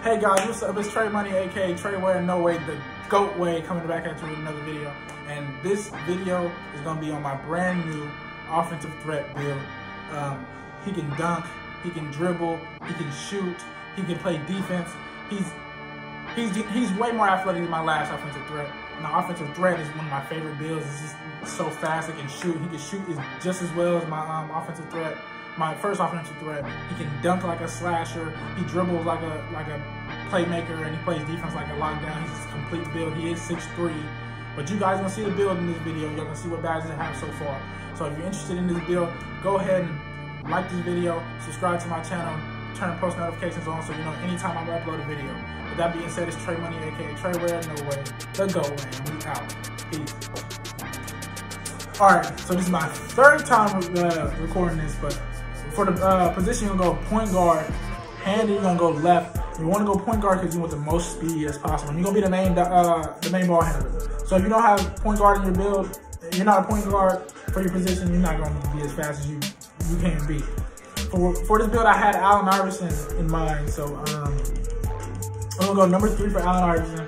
Hey guys, what's up? It's Trey Money, aka Trey Where No Way, the GOAT Way, coming back at you with another video. And this video is gonna be on my brand new offensive threat build. He can dunk, he can dribble, he can shoot, he can play defense. He's way more athletic than my last offensive threat. And the offensive threat is one of my favorite builds. It's just so fast. It can shoot. He can shoot just as well as my offensive threat. My first offensive threat. He can dunk like a slasher. He dribbles like a playmaker, and he plays defense like a lockdown. He's a complete build. He is 6'3". But you guys gonna see the build in this video. You're gonna see what badges I have so far. So if you're interested in this build, go ahead and like this video, subscribe to my channel, turn post notifications on so you know anytime I upload a video. With that being said, it's Trey Money, aka Trey Where No Way, the GOAT Way. We out. Peace. Alright, so this is my third time recording this, but for the position, you're gonna go point guard, handy, you're gonna go left. You wanna go point guard because you want the most speed as possible. You're gonna be the main ball handler. So if you don't have point guard in your build, you're not a point guard for your position, you're not gonna be as fast as you can be. For this build, I had Allen Iverson in mind, so I'm gonna go number 3 for Allen Iverson.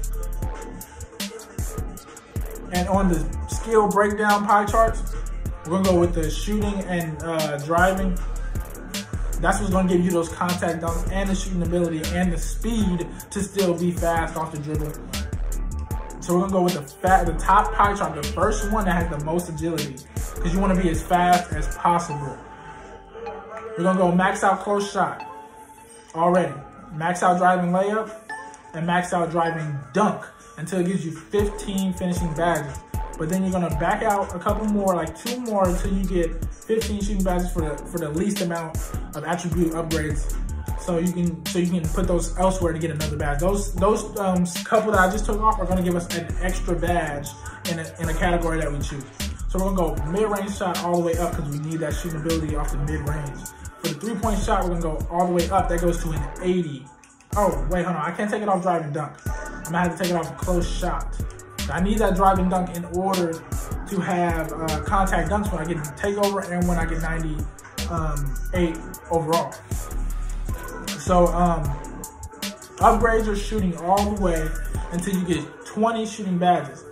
And on the skill breakdown pie charts, we're gonna go with the shooting and driving. That's what's gonna give you those contact dunks and the shooting ability and the speed to still be fast off the dribble. So we're gonna go with the top pie chart, the first one that has the most agility, because you wanna be as fast as possible. We're gonna go max out close shot already. Max out driving layup and max out driving dunk until it gives you 15 finishing badges. But then you're gonna back out a couple more, like 2 more, until you get 15 shooting badges for the least amount of attribute upgrades. So you can put those elsewhere to get another badge. Those couple that I just took off are gonna give us an extra badge in a category that we choose. So we're gonna go mid-range shot all the way up because we need that shooting ability off the mid-range. For the 3-point shot, we're gonna go all the way up. That goes to an 80. Oh, wait, hold on. I can't take it off driving dunk. I'm gonna have to take it off a close shot. I need that driving dunk in order to have contact dunks when I get takeover and when I get 98 overall. So upgrades are shooting all the way until you get 20 shooting badges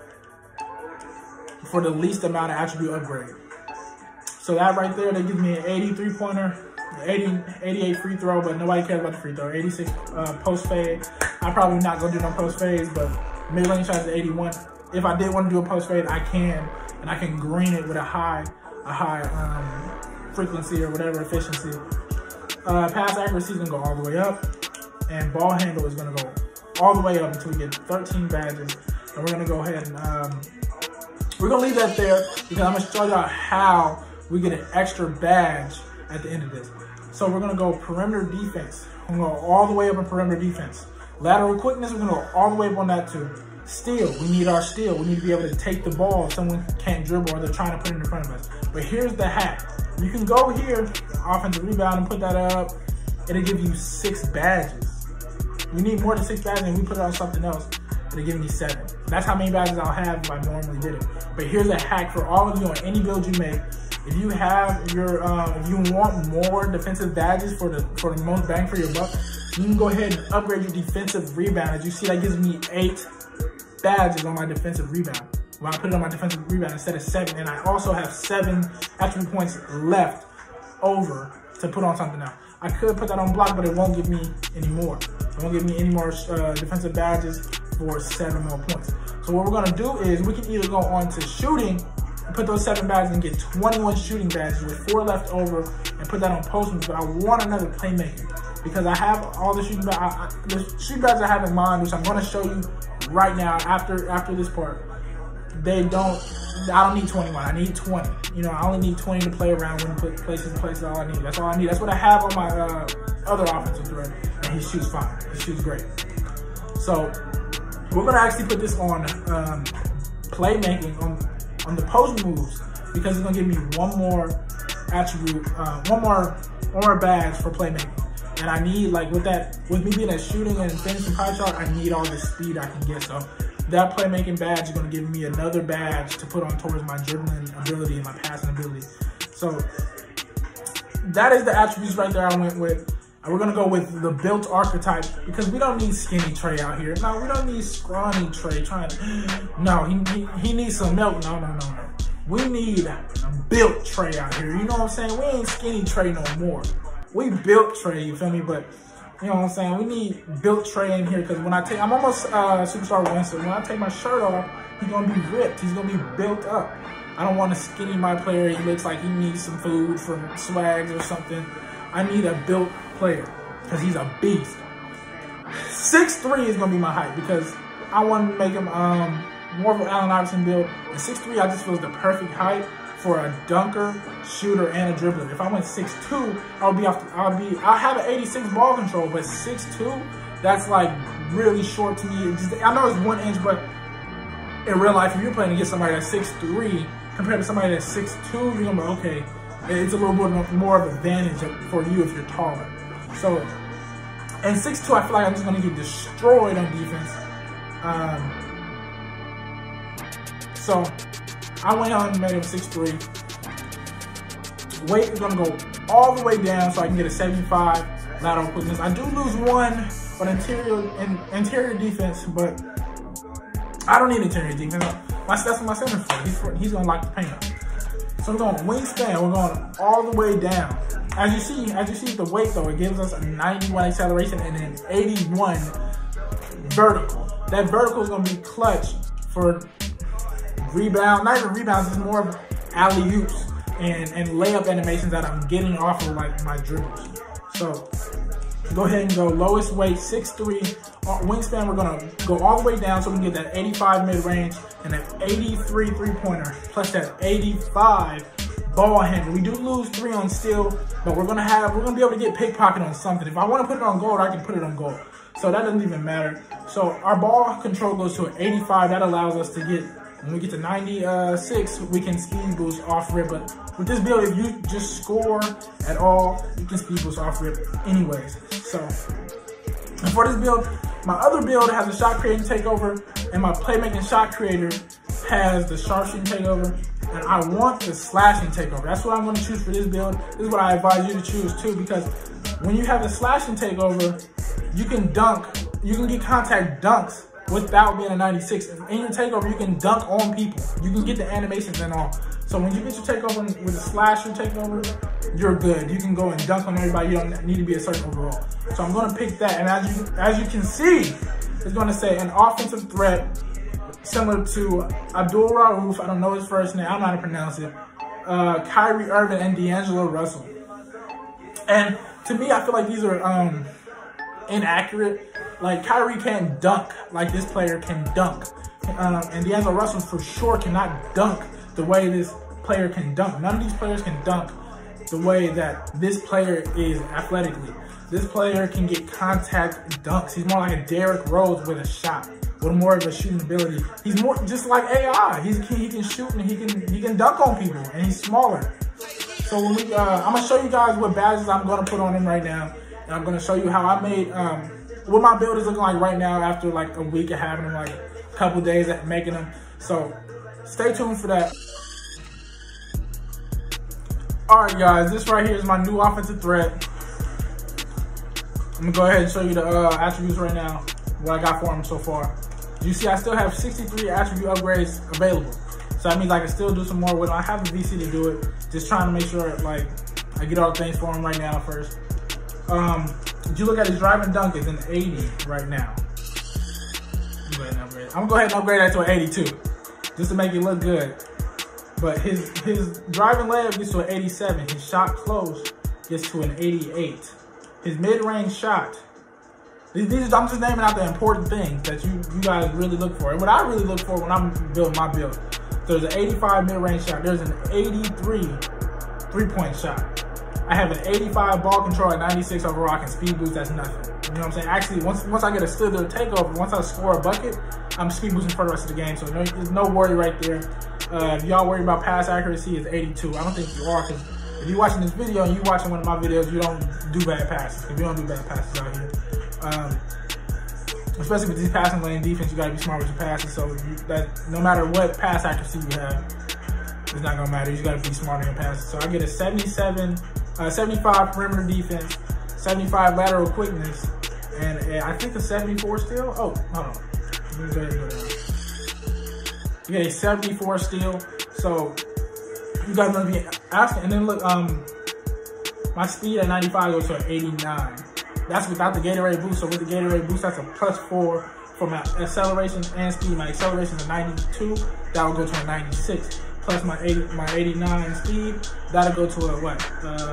for the least amount of attribute upgrade. So that right there, that gives me an 83 pointer, 88 free throw, but nobody cares about the free throw. 86 post fade. I'm probably not gonna do no post fades, but mid-range shot is 81. If I did want to do a post fade, I can, and I can green it with a high frequency or whatever efficiency. Pass accuracy is gonna go all the way up, and ball handle is gonna go all the way up until we get 13 badges. And we're gonna go ahead and we're gonna leave that there because I'm gonna show y'all how we get an extra badge at the end of this. So we're gonna go perimeter defense. We're gonna go all the way up in perimeter defense. Lateral quickness, we're gonna go all the way up on that too. Steal, we need our steal. We need to be able to take the ball if someone can't dribble or they're trying to put it in front of us. But here's the hack. You can go here, offensive rebound, and put that up. It'll give you 6 badges. We need more than 6 badges, and we put it on something else. It'll give me 7. That's how many badges I'll have if I normally did it. But here's a hack for all of you on any build you make. If you have your, if you want more defensive badges for the most bang for your buck, you can go ahead and upgrade your defensive rebound. As you see, that gives me 8 badges on my defensive rebound. Well, I put it on my defensive rebound instead of 7, and I also have 7 attribute points left over to put on something else. I could put that on block, but it won't give me any more. It won't give me any more defensive badges for 7 more points. So what we're gonna do is we can either go on to shooting and put those 7 badges and get 21 shooting badges with 4 left over and put that on post moves, but I want another playmaker because I have all the shooting badges. The shooting badges I have in mind, which I'm gonna show you right now after this part. I don't need 21, I need 20. You know, I only need 20 to play around when put places in places, all I need. That's all I need. That's what I have on my other offensive threat, and he shoots fine. He shoots great. So we're gonna actually put this on playmaking on the post moves because it's gonna give me one more attribute, one more badge for playmaking. And I need, like, with me being a shooting and finishing pie chart, I need all the speed I can get. So that playmaking badge is gonna give me another badge to put on towards my dribbling ability and my passing ability. So that is the attributes right there I went with. We're gonna go with the built archetype because we don't need skinny Trey out here. No, we don't need scrawny Trey no, he needs some milk. No. We need built Trey out here. You know what I'm saying? We ain't skinny Trey no more. We built Trey, you feel me? But you know what I'm saying? We need built Trey in here because when I'm almost Superstar 1, so when I take my shirt off, he's gonna be ripped. He's gonna be built up. I don't want to skinny my player. He looks like he needs some food from Swags or something. I need a built player because he's a beast. 6'3" is gonna be my height because I want to make him more of an Allen Iverson build. And 6'3" I just feel is the perfect height for a dunker, shooter, and a dribbler. If I went 6'2", I'll have an 86 ball control, but 6'2", that's like really short to me. I know it's 1 inch, but in real life, if you're playing against somebody that's 6'3", compared to somebody that's 6'2", you're gonna be okay. It's a little bit more of an advantage for you if you're taller. So, and 6'2", I feel like I'm just gonna get destroyed on defense. So, I went on and made him 6'3". Weight is gonna go all the way down so I can get a 75 lateral quickness. I do lose 1 on interior defense, but I don't need interior defense. That's what my center's for. He's gonna lock the paint up. So we're going wingspan. We're going all the way down. As you see the weight though, it gives us a 91 acceleration and an 81 vertical. That vertical is gonna be clutch for rebound. Not even rebounds. It's more of alley-oops and layup animations that I'm getting off of like my dribbles. So go ahead and go lowest weight 6'3". Wingspan, we're gonna go all the way down so we can get that 85 mid-range and that 83 three-pointer plus that 85 ball handle. We do lose 3 on steal, but we're gonna be able to get pickpocket on something. If I want to put it on gold, I can put it on gold. So that doesn't even matter. So our ball control goes to an 85. That allows us to get, when we get to 96, we can speed boost off rip. But with this build, if you just score at all, you can speed boost off rip anyways. So, and for this build, my other build has a shot creating takeover, and my playmaking shot creator has the sharpshooting takeover, and I want the slashing takeover. That's what I'm going to choose for this build. This is what I advise you to choose too, because when you have the slashing takeover, you can dunk, you can get contact dunks without being a 96. In your takeover, you can dunk on people. You can get the animations and all. So when you get your takeover with a slasher takeover, you're good. You can go and dunk on everybody. You don't need to be a certain overall. So I'm going to pick that. And as you can see, it's going to say an offensive threat similar to Abdul Rauf. I don't know his first name. I don't know how to pronounce it. Kyrie Irving and D'Angelo Russell. And to me, I feel like these are inaccurate. Like Kyrie can't dunk like this player can dunk. And D'Angelo Russell for sure cannot dunk the way this player can dunk. None of these players can dunk the way that this player is athletically. This player can get contact dunks. He's more like a Derrick Rose with a shot, with more of a shooting ability. He's more just like AI. He can shoot and he can dunk on people, and he's smaller. So when we, I'm gonna show you guys what badges I'm gonna put on him right now, and I'm gonna show you how I made what my build is looking like right now after like a week of having him, like a couple days at making him. So stay tuned for that. All right, guys, this right here is my new offensive threat. I'm gonna go ahead and show you the attributes right now, what I got for him so far. You see, I still have 63 attribute upgrades available. So that means I can still do some more with him. I have the VC to do it. Just trying to make sure, like, I get all the things for him right now first. If you look at his drive and dunk, it's an 80 right now. I'm gonna go ahead and upgrade that to an 82, just to make it look good. But his driving layup gets to an 87. His shot close gets to an 88. His mid-range shot. I'm just naming out the important things that you guys really look for. And what I really look for when I'm building my build. There's an 85 mid-range shot. There's an 83 three-point shot. I have an 85 ball control at 96 overall. I can speed boost. That's nothing. You know what I'm saying? Actually, once I get a steal to the takeover, once I score a bucket, I'm speed boosting for the rest of the game. So there's no worry right there. If y'all worry about pass accuracy, it's 82. I don't think you are, because if you're watching this video and you're watching one of my videos, you don't do bad passes. If you don't do bad passes out here. Especially with these passing lane defense, you gotta be smart with your passes. So that no matter what pass accuracy you have, it's not gonna matter. You gotta be smart in your passes. So I get a 75 perimeter defense, 75 lateral quickness, and I think a 74 steal. Oh, hold on. Let me go ahead and go down. You get a 74 steal. So you guys gonna be asking, and then look, my speed at 95 goes to an 89. That's without the Gatorade boost. So with the Gatorade boost, that's a +4 for my acceleration and speed. My acceleration is 92. That will go to a 96. Plus my 89 speed, that'll go to a what?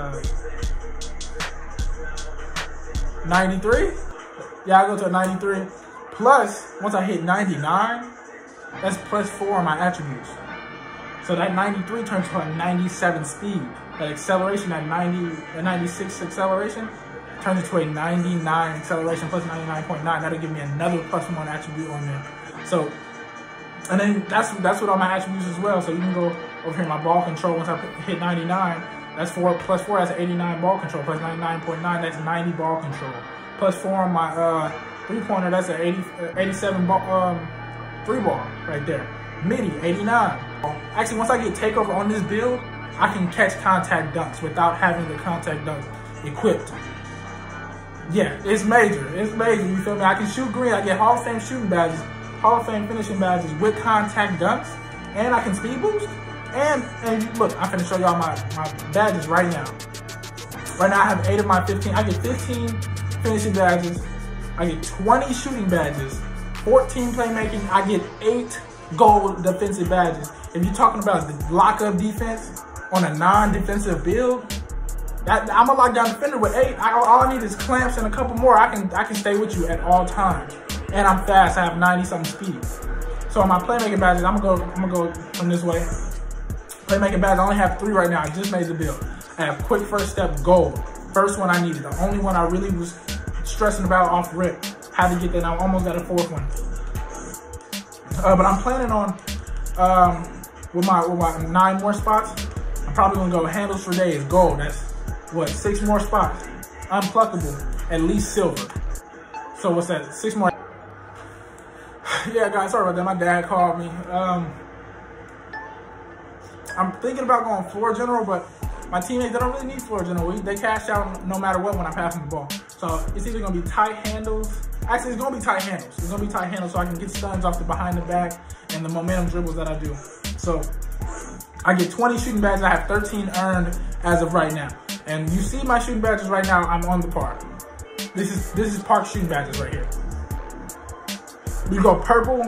93? Yeah, I'll go to a 93. Plus, once I hit 99, that's +4 on my attributes. So that 93 turns to a 97 speed. That acceleration, that 96 acceleration, turns into a 99 acceleration plus 99.9. That'll give me another +1 attribute on there. So, and then that's with all my attributes as well. So you can go over here, my ball control. Once I hit 99, that's 4 + 4. That's 89 ball control plus 99.9. That's 90 ball control. +4 on my 3-pointer. That's an 87 ball, 3-ball right there. Midi 89. Actually, once I get takeover on this build, I can catch contact dunks without having the contact dunks equipped. Yeah, it's major. It's major. You feel me? I can shoot green. I get Hall of Fame shooting badges, Hall of Fame finishing badges with contact dunks, and I can speed boost. And look, I'm gonna show y'all my badges right now. Right now I have 8 of my 15. I get 15 finishing badges. I get 20 shooting badges, 14 playmaking. I get 8 gold defensive badges. If you're talking about the lock-up defense on a non-defensive build, I'm a lockdown defender with 8. All I need is clamps and a couple more. I can stay with you at all times. And I'm fast. I have 90-something speed. So on my playmaking badges, I'm gonna go from this way. Playmaking badges, I only have 3 right now. I just made the build. I have quick first step gold. First one I needed. The only one I really was stressing about off rip. Had to get that. I almost got a 4th one. But I'm planning on with my 9 more spots. I'm probably gonna go handles for days gold. That's what, 6 more spots. Unpluckable, at least silver. So what's that? 6 more. Yeah, guys, sorry about that. My dad called me. I'm thinking about going floor general, but my teammates, they don't really need floor general. They cash out no matter what when I pass them the ball. So it's either gonna be tight handles. Actually, it's gonna be tight handles. It's gonna be tight handles so I can get stuns off the behind the back and the momentum dribbles that I do. So I get 20 shooting badges. I have 13 earned as of right now. And you see my shooting badges right now, I'm on the park. This is park shooting badges right here. We go purple,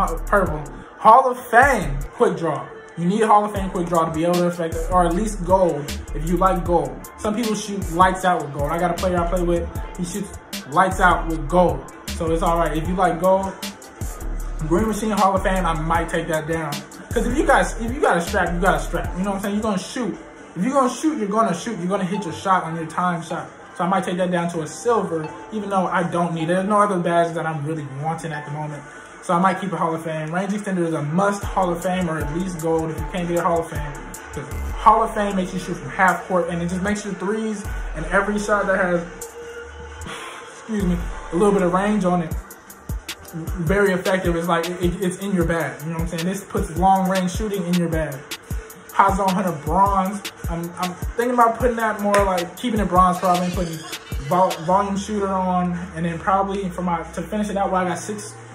Hall of Fame quick draw. You need Hall of Fame quick draw to be able to affect it, or at least gold if you like gold. Some people shoot lights out with gold. I got a player I play with, he shoots lights out with gold. So it's all right. If you like gold, Green Machine Hall of Fame, I might take that down. Because if you got a strap, you got a strap. You know what I'm saying? You're gonna shoot. If you're gonna shoot, you're gonna shoot. You're gonna hit your shot on your time shot. So I might take that down to a silver, even though I don't need it. There's no other badges that I'm really wanting at the moment. So I might keep a Hall of Fame. Range extender is a must Hall of Fame, or at least gold if you can't get a Hall of Fame. Because Hall of Fame makes you shoot from half court, and it just makes your threes and every shot that has, excuse me, a little bit of range on it, very effective. It's like it's in your bag. You know what I'm saying? This puts long range shooting in your bag. Hot Zone Hunter bronze. I'm thinking about putting that more like keeping it bronze, probably, and putting volume shooter on, and then probably to finish it out where I got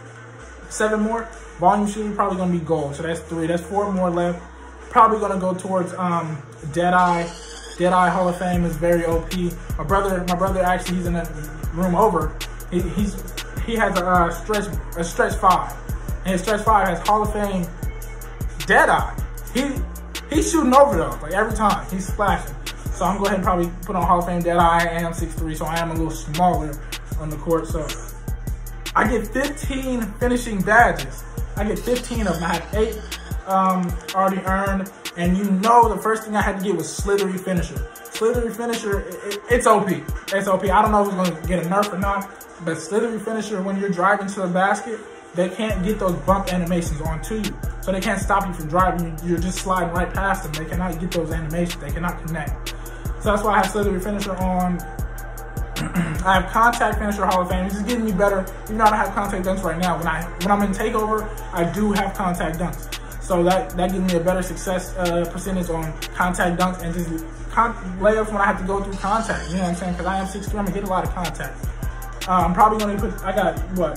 7 more. Volume shooter probably gonna be gold. So that's 3. That's 4 more left. Probably gonna go towards Deadeye. Deadeye Hall of Fame is very OP. My brother actually, he's in the room over. He has a stretch 5, and his stretch 5 has Hall of Fame Deadeye. He's shooting over though, like every time he's splashing. So I'm going to go ahead and probably put on Hall of Fame Deadeye. I am 6'3", so I am a little smaller on the court. So I get 15 finishing badges. I get 15 of them. I have 8 already earned, and you know the first thing I had to get was Slithery Finisher. Slithery Finisher, it's OP. It's OP. I don't know if it's going to get a nerf or not, but Slithery Finisher, when you're driving to the basket, they can't get those bump animations onto you. So they can't stop you from driving. You're just sliding right past them. They cannot get those animations. They cannot connect. So that's why I have Slithery Finisher on. I have Contact Finisher Hall of Fame. It's just getting me better. Even though I don't have Contact Dunks right now. When I'm in Takeover, I do have Contact Dunks. So that gives me a better success percentage on Contact Dunks and just layups when I have to go through contact. You know what I'm saying? Because I am 6'3", I'm gonna get a lot of contact. I'm probably gonna put. I got what?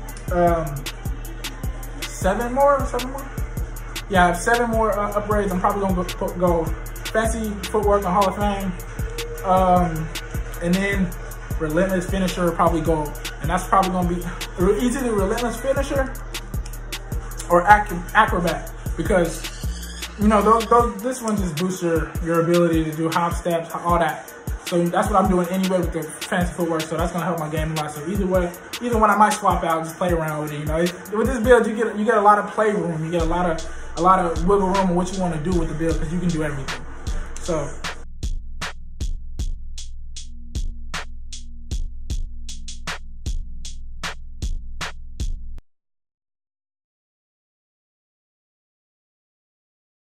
7 more? Yeah, I have 7 more upgrades. I'm probably gonna go fancy footwork on Hall of Fame, and then relentless finisher probably go, and that's probably gonna be either the relentless finisher or acrobat, because you know this one just boosts your ability to do hop steps, all that. So that's what I'm doing anyway with the fancy footwork. So that's gonna help my game a lot. So either one I might swap out, just play around with it. You know, with this build you get a lot of play room. You get a lot of wiggle room on what you want to do with the build, because you can do everything. So